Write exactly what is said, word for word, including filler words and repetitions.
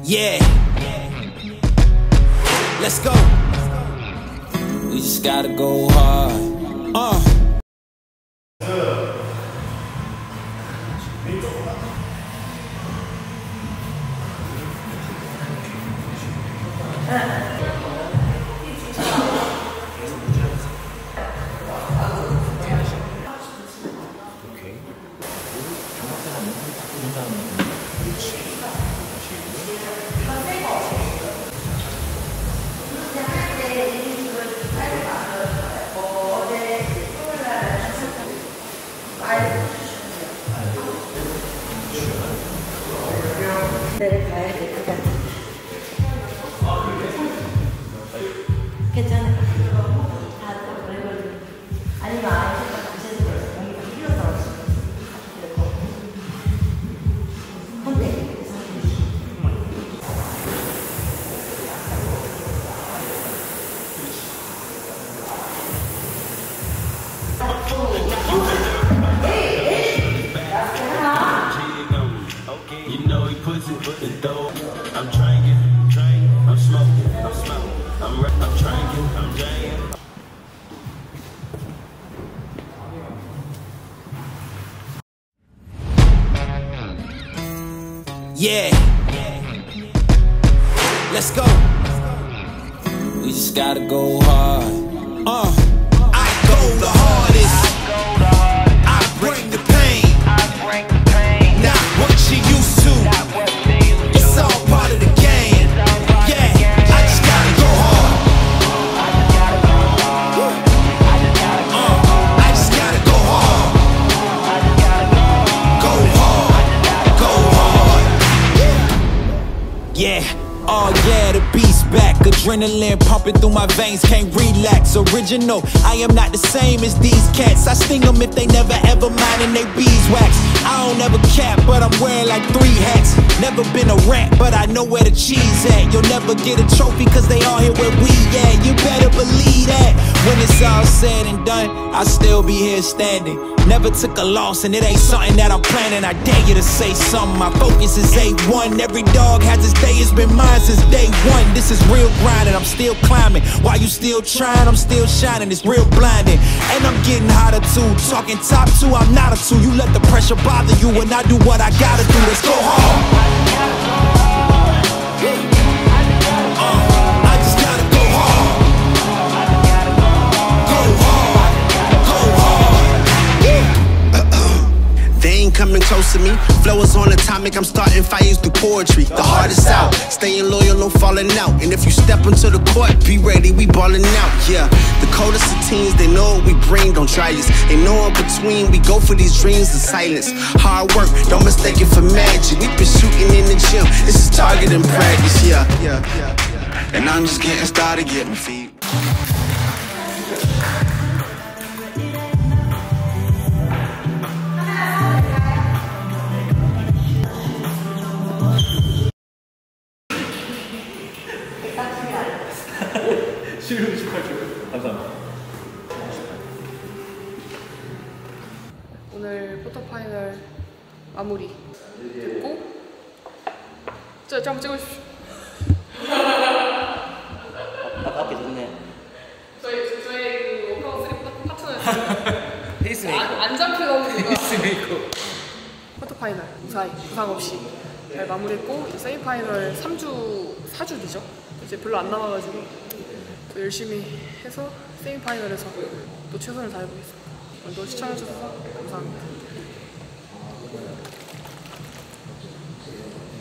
Yeah. Let's go. We just gotta go hard. Uh. 데를 가야 될 것 같아. 괜찮아. 다 오래 걸리고. 아니면 아이가 같이 해서 몸이 다 풀려서 그렇고. 혼내. I'm drinking, drinking, I'm smoking, I'm smoking, I'm I'm drinking, I'm drinking. Yeah. Let's go. We just gotta go hard. Uh. I go the hardest. I bring the pain. Not what you used to. It's all part of the game. Yeah, I just gotta go hard. Uh, I just gotta go hard. Go hard. Go hard. Yeah. Oh yeah, the beast back. Adrenaline pumping through my veins, can't relax. Original, I am not the same as these cats. I sting them if they never ever mindin' they beeswax. I don't ever cap, but I'm wearing like three hats. Never been a rat, but I know where the cheese at. You'll never get a trophy cause they all here where we at. You better believe that. When it's all said and done, I'll still be here standing. Never took a loss and it ain't something that I'm planning. I dare you to say something, my focus is A one. Every dog has its day, it's been mine since day one. This is real grinding, I'm still climbing. While you still trying, I'm still shining. It's real blinding, and I'm getting hotter too. Talking top two, I'm not a two. You let the pressure bother you and I do what I gotta do. Let's go hard. Coming close to me, flow is on atomic. I'm starting fires through poetry. The hardest out, staying loyal, no falling out. And if you step into the court, be ready, we ballin' out. Yeah, the coldest of teens, they know what we bring. Don't try us. They know in between, we go for these dreams in silence. Hard work, don't mistake it for magic. We been shooting in the gym. This is target and practice. Yeah, yeah, yeah, yeah. And I'm just getting started, getting feet. 감사합니다. 오늘 포토파이널 마무리 됐고, 저 한번 찍어주십시오. 아깝게 좋네. 저희 저희 그 워크아웃 쓰리 파트너였어요. 페이스메이커. 안, 안 잡혀가지고 페이스메이커. 포토파이널 무사히 부상 없이 잘 마무리했고, 이제 세미파이널 삼 주 사 주 뒤죠. 이제 별로 안 남아가지고 또 열심히 해서 세미파이널에서 또 최선을 다해보겠습니다. 오늘도 시청해주셔서 감사합니다.